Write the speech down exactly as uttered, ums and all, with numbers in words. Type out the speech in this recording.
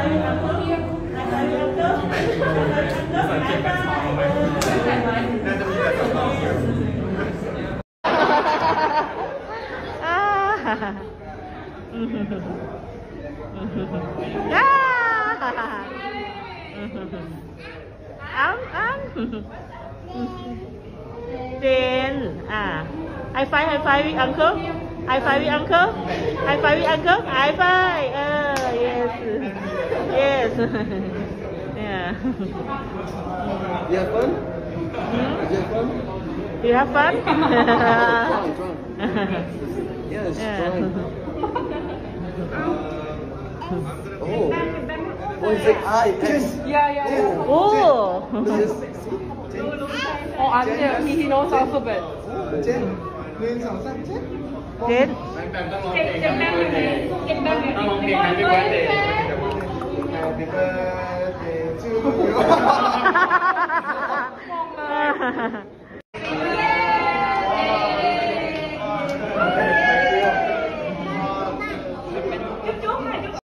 สังเกตเป็นสองไหมน่าจะมีแต่สองอยู่ย่าอ้ำอ้ำเจนอ่าไฮไฟไฮไฟวิอังเคิลไฮไฟวิอังเคิลไฮไฟวิอังเคิลไฮไฟเออ yes yes yeah You have fun? Hmm? You have fun? You have fun? Drunk, drunk. Yes, Yeah. drunk. Oh. Oh, it's like I, X. Yeah, yeah, yeah. Oh. This is Oh, Anya, he, he knows alphabet. Jen. Lên sóng sắc chết. เจนแบมต้องร้องเพลง Happy Birthday ต้องร้องเพลง Happy Birthday Happy birthday to you.